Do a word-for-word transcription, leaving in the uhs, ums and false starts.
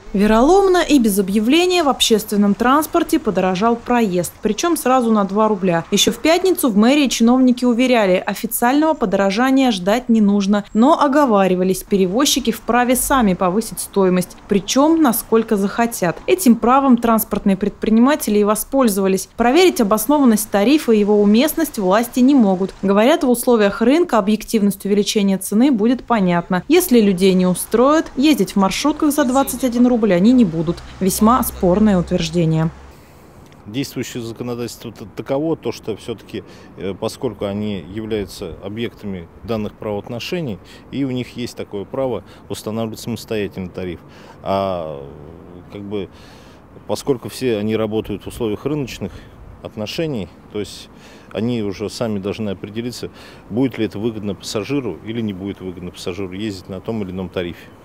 Вероломно и без объявления в общественном транспорте подорожал проезд, причем сразу на два рубля. Еще в пятницу в мэрии чиновники уверяли, официального подорожания ждать не нужно, но оговаривались, перевозчики вправе сами повысить стоимость, причем насколько захотят. Этим правом транспортные предприниматели и воспользовались. Проверить обоснованность тарифа и его уместность власти не могут. Говорят, в условиях рынка объективность увеличения цены будет понятна. Если людей не устроит, ездить в маршрутках за двадцать один рубль они не будут. Весьма спорное утверждение. Действующее законодательство таково, то, что все-таки, поскольку они являются объектами данных правоотношений, и у них есть такое право устанавливать самостоятельный тариф. А как бы, поскольку все они работают в условиях рыночных отношений, то есть они уже сами должны определиться, будет ли это выгодно пассажиру или не будет выгодно пассажиру ездить на том или ином тарифе.